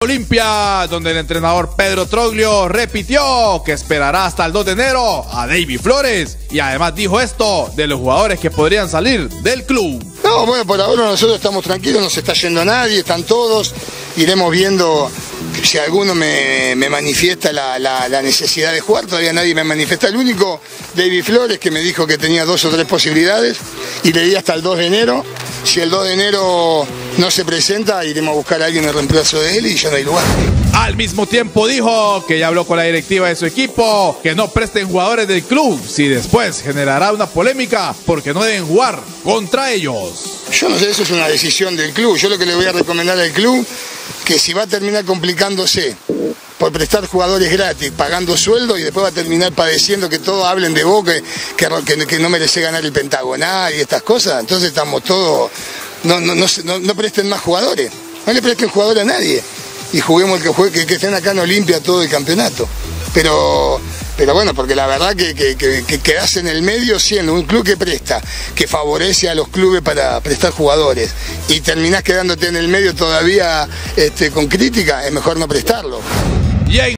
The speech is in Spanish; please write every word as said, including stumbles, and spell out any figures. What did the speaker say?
Olimpia, donde el entrenador Pedro Troglio repitió que esperará hasta el dos de enero a David Flores y además dijo esto de los jugadores que podrían salir del club. No, bueno, por ahora nosotros estamos tranquilos, no se está yendo nadie, están todos, iremos viendo si alguno me, me manifiesta la, la, la necesidad de jugar, todavía nadie me manifiesta. El único, David Flores, que me dijo que tenía dos o tres posibilidades y le di hasta el dos de enero. Si el dos de enero no se presenta, iremos a buscar a alguien en reemplazo de él y ya no hay lugar. Al mismo tiempo dijo que ya habló con la directiva de su equipo, que no presten jugadores del club, si después generará una polémica porque no deben jugar contra ellos. Yo no sé, eso es una decisión del club. Yo lo que le voy a recomendar al club, que si va a terminar complicándose por prestar jugadores gratis, pagando sueldo y después va a terminar padeciendo que todos hablen de vos, que, que, que no merece ganar el pentagonal y estas cosas, entonces estamos todos, no, no, no, no, no presten más jugadores, no le presten jugadores a nadie y juguemos el que juegue, que, que estén acá en Olimpia todo el campeonato. Pero, pero bueno, porque la verdad que, que, que, que quedarse en el medio siendo un club que presta, que favorece a los clubes para prestar jugadores y terminás quedándote en el medio todavía este, con crítica, es mejor no prestarlo.